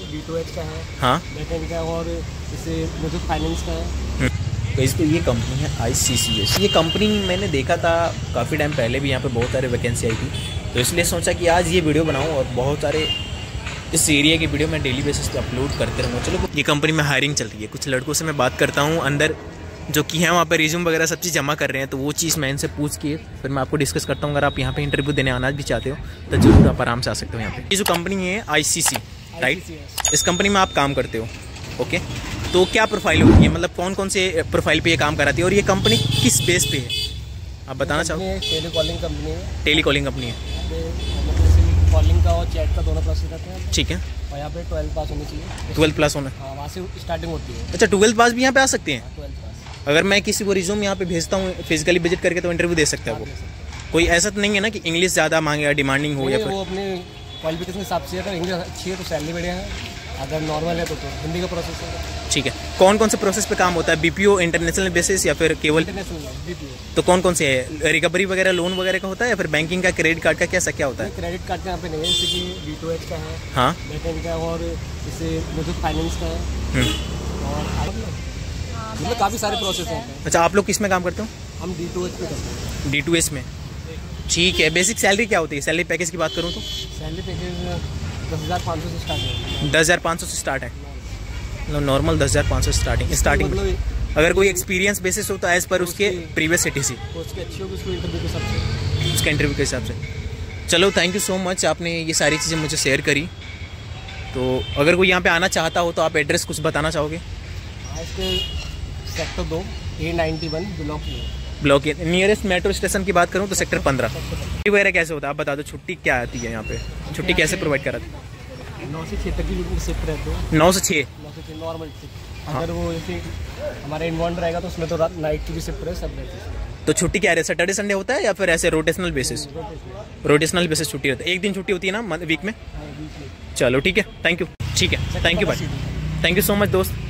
V2H का है, हाँ, बैकएंड का है, और जैसे मुझे फाइनेंस का है। तो इस तो ये कंपनी है ICCS। ये कंपनी मैंने देखा था काफ़ी टाइम पहले भी, यहाँ पे बहुत सारे वैकेंसी आई थी, तो इसलिए सोचा कि आज ये वीडियो बनाऊँ और बहुत सारे इस एरिया की वीडियो मैं डेली बेसिस पे अपलोड करते रहूँगा। चलो, ये कंपनी में हायरिंग चल रही है, कुछ लड़कों से मैं बात करता हूँ अंदर जो कि हैं वहाँ पर रिज्यूम वगैरह सब चीज़ जमा कर रहे हैं, तो वो चीज़ मैं इनसे पूछ के फिर मैं आपको डिस्कस करता हूँ। अगर आप यहाँ पे इंटरव्यू देने आना भी चाहते हो तो जरूर आप आराम से आ सकते हो यहाँ पे। ये जो कंपनी है ICC, राइट, इस कंपनी में आप काम करते हो, ओके। तो क्या प्रोफाइल होती है, मतलब कौन कौन से प्रोफाइल पे ये काम कराती है और ये कंपनी किस बेस पे है, आप बताना चाहोगे? टेलीकॉलिंग कंपनी है। टेलीकॉलिंग कंपनी है, कॉलिंग का और चैट का दोनों प्रोसेस रहते हैं। ठीक है। और यहाँ पे 12 पास होनी चाहिए। 12 प्लस होना? हाँ, वहाँ से स्टार्टिंग होती है। अच्छा, 12 पास भी यहाँ पे आ सकते हैं? 12 पास। अगर मैं किसी को रिज्यूम यहाँ पे भेजता हूँ फिजिकली विजिट करके तो इंटरव्यू दे सकता है वो? कोई ऐसा तो नहीं है ना कि इंग्लिश ज़्यादा मांगेगा, डिमांडिंग हो, या फिर वो अपने क्वालिफिकेशन के हिसाब से, अगर इंग्लिश अच्छी है तो सैलरी बढ़िया है, अगर नॉर्मल है तो हिंदी का प्रोसेस है। ठीक है। कौन कौन से प्रोसेस पे काम होता है? BPO इंटरनेशनल बेसिस या फिर केवल इंटरनेशनल BPO? तो कौन कौन से है? रिकवरी वगैरह लोन वगैरह का होता है या फिर बैंकिंग का, क्रेडिट कार्ड का, कैसा क्या होता है? क्रेडिट कार्ड का यहाँ पे नहीं है, जैसे कि V2H का है, हाँ, बैकएंड का है, और जैसे मुझे फाइनेंस का है, और मतलब काफ़ी सारे प्रोसेस हैं। अच्छा, आप लोग किस में काम करते हो? हम D2H पे करते हैं। D2S में, ठीक है। बेसिक सैलरी क्या होती है? सैलरी पैकेज की बात करूँ तो सैलरी पैकेज 10,500 से स्टार्ट है। 10,500 से स्टार्ट है, मतलब नॉर्मल 10,500 स्टार्टिंग। मतलब अगर कोई एक्सपीरियंस बेसिस हो तो एज पर उसके प्रीवियस CTC, उसकी अच्छी होगी, उसको इंटरव्यू के हिसाब से, उसके इंटरव्यू के हिसाब से। चलो, थैंक यू सो मच, आपने ये सारी चीज़ें मुझे शेयर करी। तो अगर कोई यहाँ पे आना चाहता हो तो आप एड्रेस कुछ बताना चाहोगे? हाँ, इसके सेक्टर 2 A91 ब्लॉक के नियरेस्ट मेट्रो स्टेशन की बात करूँ तो सेक्टर 15। छुट्टी वगैरह कैसे होता है, आप बता दो, छुट्टी क्या आती है यहाँ पे, छुट्टी कैसे प्रोवाइड कराते हैं? 9 से 6 तक की शिफ्ट रहते हैं। 9 से 6? 9 से 6 नॉर्मल शिफ्ट। अगर वो जैसे हमारा इन्वॉल्व रहेगा तो उसमें तो रात नाइट की भी शिफ्ट रहे, सब रहती है। तो छुट्टी क्या है, सैटरडे संडे होता है या फिर ऐसे रोटेशनल बेसिस? रोटेशनल बेसिस छुट्टी रहता है, एक दिन छुट्टी होती है ना वीक में? चलो ठीक है, थैंक यू। ठीक है, थैंक यू भाई, थैंक यू सो मच दोस्त।